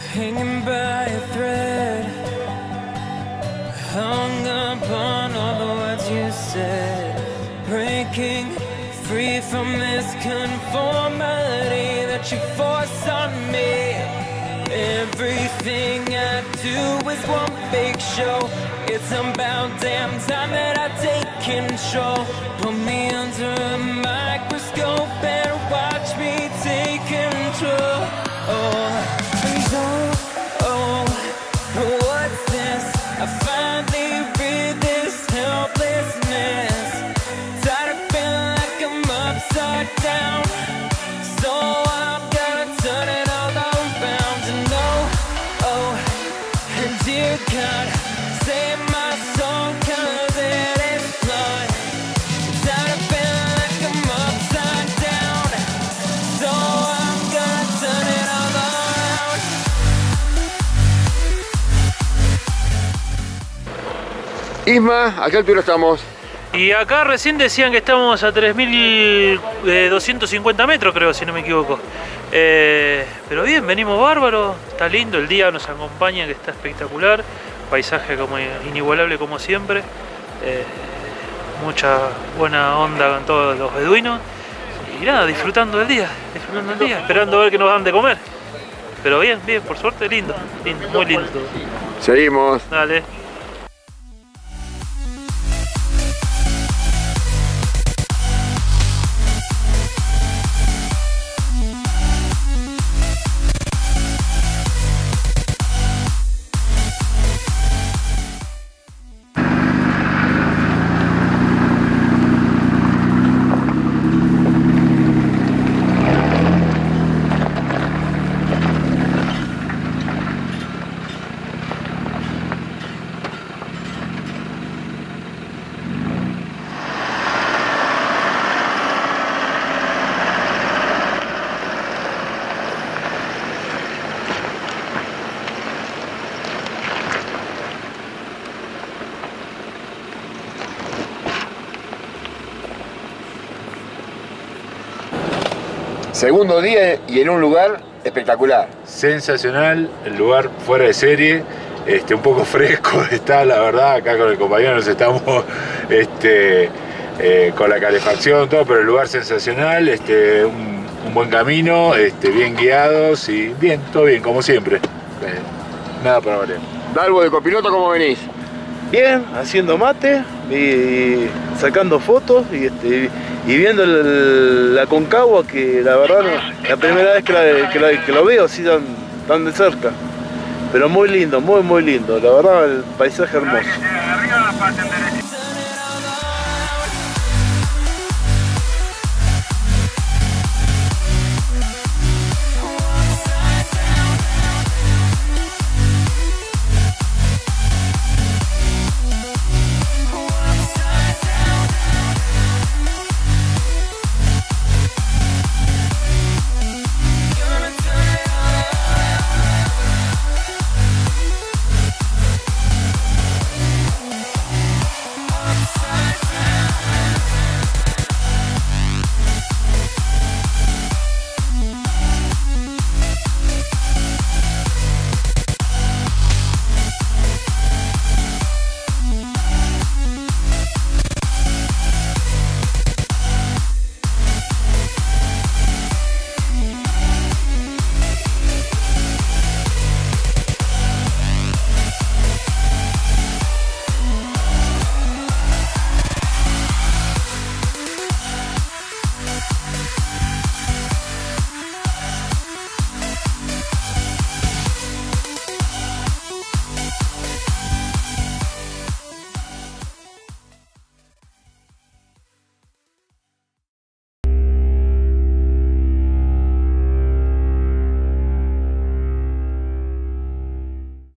hanging by a thread, hung upon all the words you said, breaking free from this conformity that you force on me. Everything I do is one big show. It's about damn time that I take control. Put me under a microscope and watch me take control. What's this? I finally read this helplessness. Tired of feeling like I'm upside down, so I'm gonna turn it all around. And and dear God, save my soul, 'cause it is flawed. Tired of feeling like I'm upside down, so I'm gonna turn it all around. Isma, ¿a qué altura estamos? Y acá recién decían que estamos a 3.250 metros, creo, si no me equivoco. Pero bien, venimos bárbaro, está lindo, el día nos acompaña, que está espectacular. Paisaje como inigualable como siempre. Mucha buena onda con todos los beduinos. Y nada, disfrutando del día, esperando a ver qué nos dan de comer. Pero bien, por suerte, lindo, muy lindo. Seguimos. Dale. Segundo día y en un lugar espectacular. Sensacional, el lugar fuera de serie, un poco fresco está, la verdad. Acá con el compañero nos estamos con la calefacción, todo, pero el lugar sensacional, un buen camino, bien guiados y bien, todo bien, como siempre. Nada para variar. Dalbo de copiloto, ¿cómo venís? Bien, haciendo mate y sacando fotos y viendo la Aconcagua, que la verdad la primera vez que lo veo así tan de cerca. Pero muy lindo, muy lindo, la verdad el paisaje hermoso.